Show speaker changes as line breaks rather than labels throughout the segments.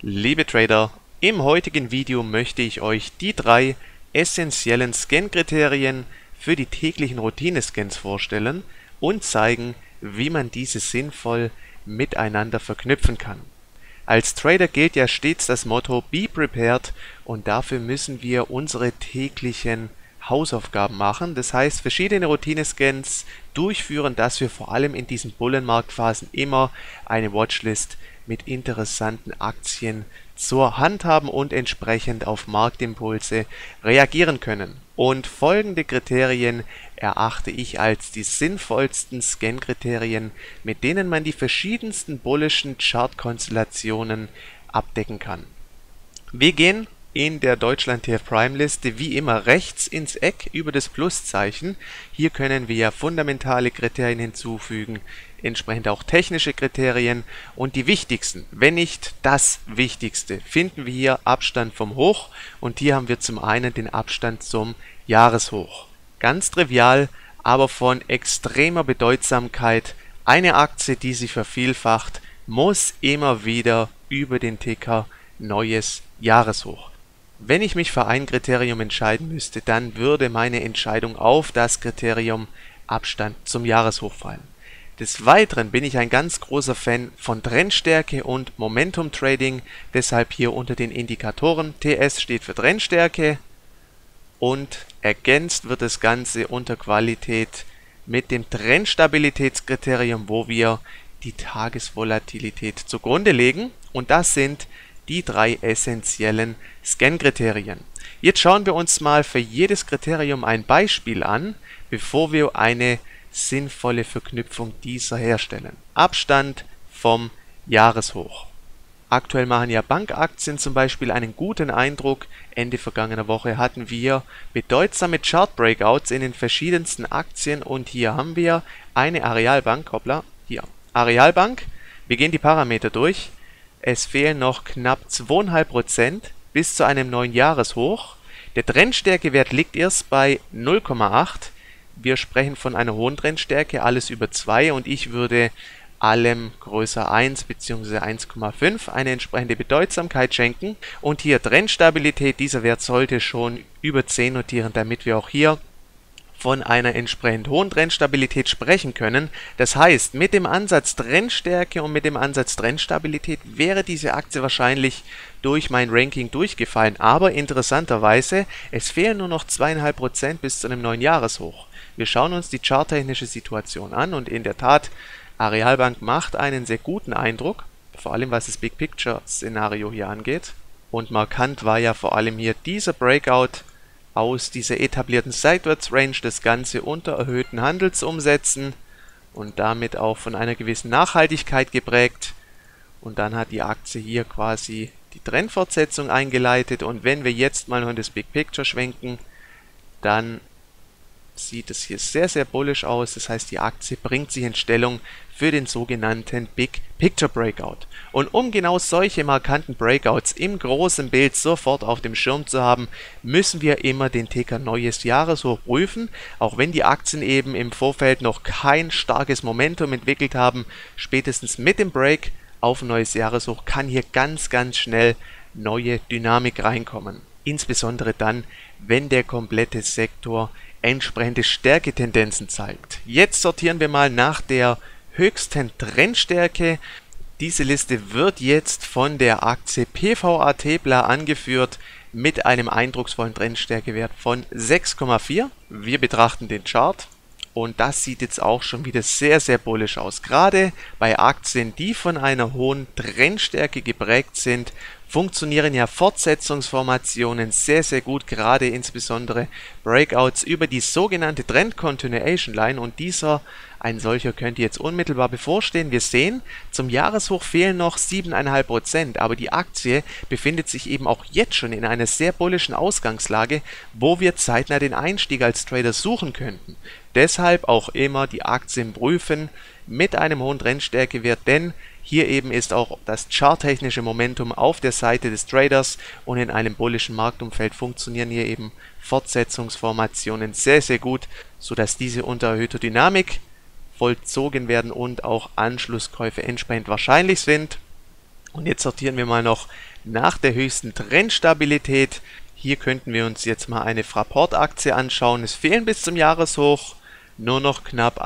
Liebe Trader, im heutigen Video möchte ich euch die 3 essentiellen Scan-Kriterien für die täglichen Routine-Scans vorstellen und zeigen, wie man diese sinnvoll miteinander verknüpfen kann. Als Trader gilt ja stets das Motto Be Prepared und dafür müssen wir unsere täglichen Hausaufgaben machen, das heißt verschiedene Routine-Scans durchführen, dass wir vor allem in diesen Bullenmarktphasen immer eine Watchlist mit interessanten Aktien zur Hand haben und entsprechend auf Marktimpulse reagieren können. Und folgende Kriterien erachte ich als die sinnvollsten Scan-Kriterien, mit denen man die verschiedensten bullischen Chartkonstellationen abdecken kann. Wir gehen in der Deutschland TF Prime Liste wie immer rechts ins Eck über das Pluszeichen. Hier können wir fundamentale Kriterien hinzufügen, entsprechend auch technische Kriterien und die wichtigsten, wenn nicht das Wichtigste, finden wir hier Abstand vom Hoch und hier haben wir zum einen den Abstand zum Jahreshoch. Ganz trivial, aber von extremer Bedeutsamkeit. Eine Aktie, die sich vervielfacht, muss immer wieder über den Ticker neues Jahreshoch. Wenn ich mich für ein Kriterium entscheiden müsste, dann würde meine Entscheidung auf das Kriterium Abstand zum Jahreshoch fallen. Des Weiteren bin ich ein ganz großer Fan von Trendstärke und Momentum Trading, deshalb hier unter den Indikatoren. TS steht für Trendstärke und ergänzt wird das Ganze unter Qualität mit dem Trendstabilitätskriterium, wo wir die Tagesvolatilität zugrunde legen, und das sind die 3 essentiellen Scan-Kriterien. Jetzt schauen wir uns mal für jedes Kriterium ein Beispiel an, bevor wir eine sinnvolle Verknüpfung dieser herstellen. Abstand vom Jahreshoch. Aktuell machen ja Bankaktien zum Beispiel einen guten Eindruck. Ende vergangener Woche hatten wir bedeutsame Chart-Breakouts in den verschiedensten Aktien und hier haben wir eine Arealbank, Arealbank. Wir gehen die Parameter durch. Es fehlen noch knapp 2,5% bis zu einem neuen Jahreshoch. Der Trendstärkewert liegt erst bei 0,8. Wir sprechen von einer hohen Trendstärke, alles über 2 und ich würde allem größer 1 bzw. 1,5 eine entsprechende Bedeutsamkeit schenken. Und hier Trendstabilität, dieser Wert sollte schon über 10 notieren, damit wir auch hier von einer entsprechend hohen Trendstabilität sprechen können. Das heißt, mit dem Ansatz Trendstärke und mit dem Ansatz Trendstabilität wäre diese Aktie wahrscheinlich durch mein Ranking durchgefallen. Aber interessanterweise, es fehlen nur noch 2,5% bis zu einem neuen Jahreshoch. Wir schauen uns die charttechnische Situation an und in der Tat, Arealbank macht einen sehr guten Eindruck, vor allem was das Big Picture Szenario hier angeht. Und markant war ja vor allem hier dieser Breakout aus dieser etablierten Seitwärtsrange, das Ganze unter erhöhten Handelsumsätzen und damit auch von einer gewissen Nachhaltigkeit geprägt. Und dann hat die Aktie hier quasi die Trendfortsetzung eingeleitet. Und wenn wir jetzt mal noch in das Big Picture schwenken, dann sieht es hier sehr, sehr bullish aus. Das heißt, die Aktie bringt sich in Stellung für den sogenannten Big Picture Breakout. Und um genau solche markanten Breakouts im großen Bild sofort auf dem Schirm zu haben, müssen wir immer den Ticker neues Jahreshoch prüfen. Auch wenn die Aktien eben im Vorfeld noch kein starkes Momentum entwickelt haben, spätestens mit dem Break auf ein neues Jahreshoch kann hier ganz, ganz schnell neue Dynamik reinkommen. Insbesondere dann, wenn der komplette Sektor entsprechende Stärketendenzen zeigt. Jetzt sortieren wir mal nach der höchsten Trendstärke. Diese Liste wird jetzt von der Aktie PVA Tepla angeführt mit einem eindrucksvollen Trendstärkewert von 6,4. Wir betrachten den Chart und das sieht jetzt auch schon wieder sehr, sehr bullish aus. Gerade bei Aktien, die von einer hohen Trendstärke geprägt sind, funktionieren ja Fortsetzungsformationen sehr, sehr gut, gerade insbesondere Breakouts über die sogenannte Trend Continuation Line und ein solcher könnte jetzt unmittelbar bevorstehen. Wir sehen, zum Jahreshoch fehlen noch 7,5%, aber die Aktie befindet sich eben auch jetzt schon in einer sehr bullischen Ausgangslage, wo wir zeitnah den Einstieg als Trader suchen könnten. Deshalb auch immer die Aktien prüfen mit einem hohen Trendstärkewert, denn hier eben ist auch das charttechnische Momentum auf der Seite des Traders und in einem bullischen Marktumfeld funktionieren hier eben Fortsetzungsformationen sehr, sehr gut, sodass diese unter erhöhter Dynamik vollzogen werden und auch Anschlusskäufe entsprechend wahrscheinlich sind. Und jetzt sortieren wir mal noch nach der höchsten Trendstabilität. Hier könnten wir uns jetzt mal eine Fraport-Aktie anschauen. Es fehlen bis zum Jahreshoch nur noch knapp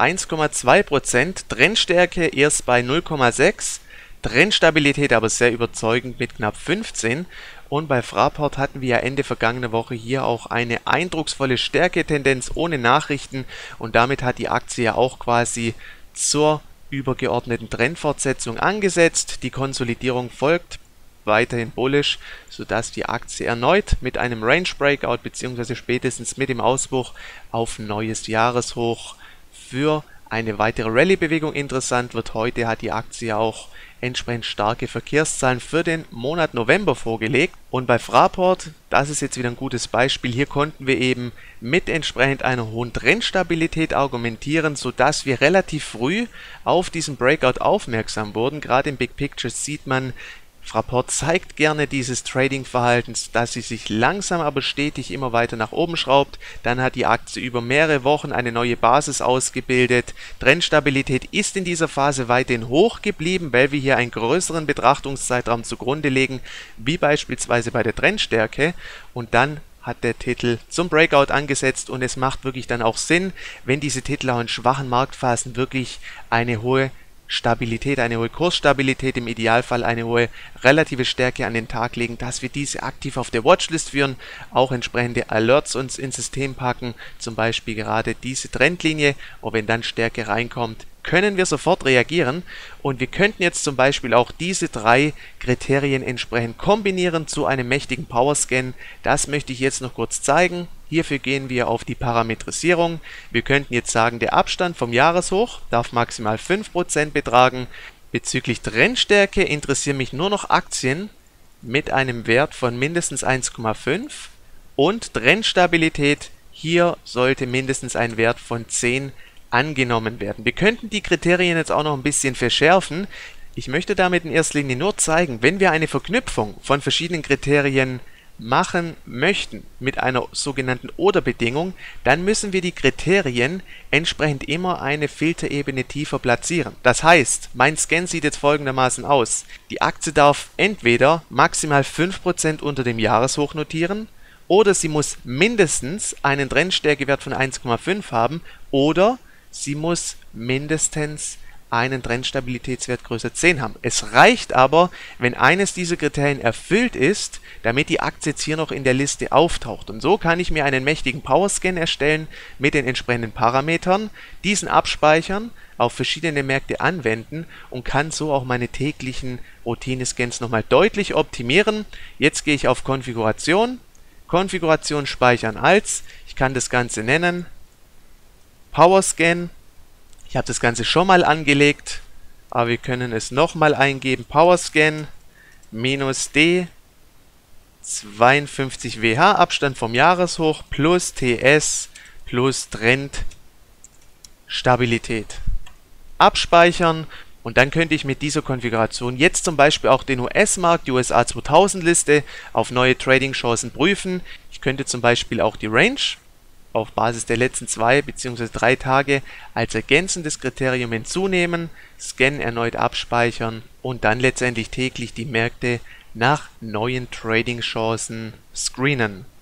1,2%. Trendstärke erst bei 0,6%. Trendstabilität aber sehr überzeugend mit knapp 15%. Und bei Fraport hatten wir ja Ende vergangene Woche hier auch eine eindrucksvolle Stärketendenz ohne Nachrichten. Und damit hat die Aktie ja auch quasi zur übergeordneten Trendfortsetzung angesetzt. Die Konsolidierung folgt weiterhin bullish, sodass die Aktie erneut mit einem Range Breakout bzw. spätestens mit dem Ausbruch auf neues Jahreshoch für eine weitere Rallye-Bewegung interessant wird. Heute hat die Aktie auch entsprechend starke Verkehrszahlen für den Monat November vorgelegt. Und bei Fraport, das ist jetzt wieder ein gutes Beispiel, hier konnten wir eben mit entsprechend einer hohen Trendstabilität argumentieren, sodass wir relativ früh auf diesen Breakout aufmerksam wurden. Gerade im Big Picture sieht man, Fraport zeigt gerne dieses Trading-Verhalten, dass sie sich langsam aber stetig immer weiter nach oben schraubt. Dann hat die Aktie über mehrere Wochen eine neue Basis ausgebildet. Trendstabilität ist in dieser Phase weiterhin hoch geblieben, weil wir hier einen größeren Betrachtungszeitraum zugrunde legen, wie beispielsweise bei der Trendstärke. Und dann hat der Titel zum Breakout angesetzt und es macht wirklich dann auch Sinn, wenn diese Titel auch in schwachen Marktphasen wirklich eine hohe Stabilität, eine hohe Kursstabilität, im Idealfall eine hohe relative Stärke an den Tag legen, dass wir diese aktiv auf der Watchlist führen, auch entsprechende Alerts uns ins System packen, zum Beispiel gerade diese Trendlinie, und wenn dann Stärke reinkommt, können wir sofort reagieren und wir könnten jetzt zum Beispiel auch diese drei Kriterien entsprechend kombinieren zu einem mächtigen Powerscan. Das möchte ich jetzt noch kurz zeigen. Hierfür gehen wir auf die Parametrisierung. Wir könnten jetzt sagen, der Abstand vom Jahreshoch darf maximal 5% betragen. Bezüglich Trendstärke interessieren mich nur noch Aktien mit einem Wert von mindestens 1,5 und Trendstabilität, hier sollte mindestens ein Wert von 10 angenommen werden. Wir könnten die Kriterien jetzt auch noch ein bisschen verschärfen. Ich möchte damit in erster Linie nur zeigen, wenn wir eine Verknüpfung von verschiedenen Kriterien machen möchten mit einer sogenannten Oder-Bedingung, dann müssen wir die Kriterien entsprechend immer eine Filterebene tiefer platzieren. Das heißt, mein Scan sieht jetzt folgendermaßen aus. Die Aktie darf entweder maximal 5% unter dem Jahreshoch notieren, oder sie muss mindestens einen Trendstärkewert von 1,5 haben, oder sie muss mindestens einen Trendstabilitätswert größer 10 haben. Es reicht aber, wenn eines dieser Kriterien erfüllt ist, damit die Aktie jetzt hier noch in der Liste auftaucht. Und so kann ich mir einen mächtigen Powerscan erstellen mit den entsprechenden Parametern, diesen abspeichern, auf verschiedene Märkte anwenden und kann so auch meine täglichen Routine-Scans nochmal deutlich optimieren. Jetzt gehe ich auf Konfiguration, Konfiguration speichern als, ich kann das Ganze nennen Powerscan. Ich habe das Ganze schon mal angelegt, aber wir können es nochmal eingeben. Powerscan -D 52WH, Abstand vom Jahreshoch, plus TS plus Trendstabilität. Abspeichern und dann könnte ich mit dieser Konfiguration jetzt zum Beispiel auch den US-Markt, die USA 2000 Liste auf neue Trading-Chancen prüfen. Ich könnte zum Beispiel auch die Range auf Basis der letzten 2 bzw. 3 Tage als ergänzendes Kriterium hinzunehmen, Scan erneut abspeichern und dann letztendlich täglich die Märkte nach neuen Trading-Chancen screenen.